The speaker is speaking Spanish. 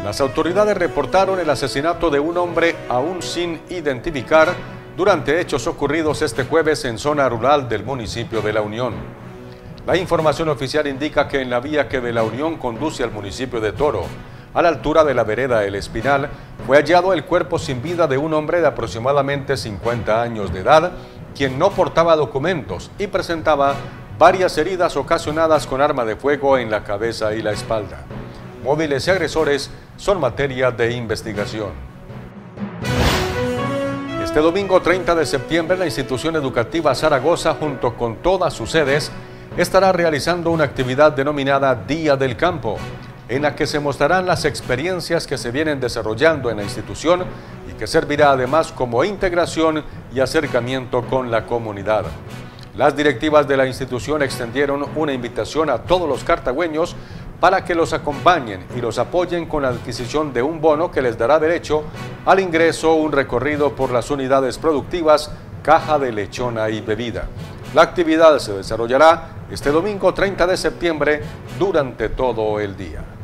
Las autoridades reportaron el asesinato de un hombre aún sin identificar durante hechos ocurridos este jueves en zona rural del municipio de La Unión. La información oficial indica que en la vía que de La Unión conduce al municipio de Toro, a la altura de la vereda El Espinal, fue hallado el cuerpo sin vida de un hombre de aproximadamente 50 años de edad, quien no portaba documentos y presentaba varias heridas ocasionadas con arma de fuego en la cabeza y la espalda. Móviles y agresores son materia de investigación. Este domingo 30 de septiembre, la institución educativa Zaragoza, junto con todas sus sedes, estará realizando una actividad denominada Día del Campo, en la que se mostrarán las experiencias que se vienen desarrollando en la institución y que servirá además como integración y acercamiento con la comunidad. Las directivas de la institución extendieron una invitación a todos los cartagüeños para que los acompañen y los apoyen con la adquisición de un bono que les dará derecho al ingreso, un recorrido por las unidades productivas, caja de lechona y bebida. La actividad se desarrollará este domingo 30 de septiembre durante todo el día.